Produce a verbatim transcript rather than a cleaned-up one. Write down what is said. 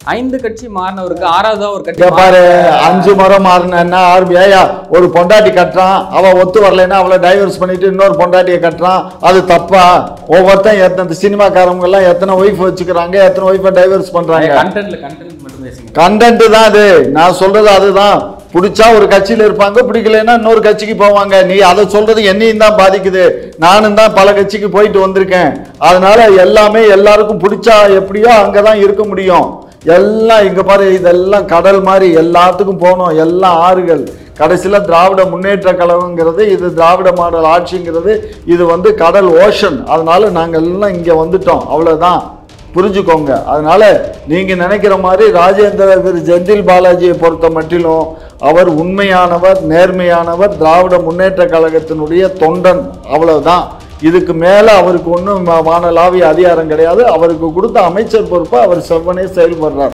ஐந்து கட்சி மாறினவருக்கு ஆறாவதா ஒரு கட்சி பாரு, அஞ்சு முறை மாறினா ஆர்பிஐயா ஒரு பொண்டாட்டி கட்டுறான், அவ ஒத்து வரலைன்னா அவளை டைவர்ஸ் பண்ணிட்டு இன்னொரு பொண்டாட்டியை கட்டுறான், அது தப்பா? ஒவ்வொருத்தன் எத்தனை சினிமாக்காரங்க எல்லாம் எத்தனை ஒய்ஃப் வச்சுக்கிறாங்க, எத்தனை ஒய்ஃபை டைவர்ஸ் பண்றாங்க. கண்டென்ட்ல கண்டென்ட் மட்டும் பேசுங்க. கண்டென்ட் தான் அது. நான் சொல்றது அதுதான். பிடிச்சா ஒரு கட்சியில இருப்பாங்க, பிடிக்கலன்னா இன்னொரு கட்சிக்கு போவாங்க. நீ அதை சொல்றது என்னையும் தான் பாதிக்குது. நானும் தான் பல கட்சிக்கு போயிட்டு வந்திருக்கேன். அதனால எல்லாமே எல்லாருக்கும் பிடிச்சா எப்படியோ அங்கதான் இருக்க முடியும். எல்லாம் இங்க பாரு, இதெல்லாம் கடல் மாதிரி எல்லாத்துக்கும் போகணும். எல்லாம் ஆறுகள். கடைசியில திராவிட முன்னேற்ற கழகங்கிறது, இது திராவிட மாடல் ஆட்சிங்கிறது, இது வந்து கடல் ஓஷன். அதனால நாங்க எல்லாம் இங்க வந்துட்டோம், அவ்வளவுதான், புரிஞ்சுக்கோங்க. அதனால நீங்க நினைக்கிற மாதிரி ராஜேந்திர திரு செந்தில் பாலாஜியை பொறுத்த மட்டிலும் அவர் உண்மையானவர், நேர்மையானவர், திராவிட முன்னேற்ற கழகத்தினுடைய தொண்டன், அவ்வளவுதான். இதுக்கு மேல அவருக்கு ஒன்றும் வானலாவிய அதிகாரம் கிடையாது. அவருக்கு கொடுத்த அமைச்சர் பொறுப்பை அவர் செவ்வனே செயல்படுறார்.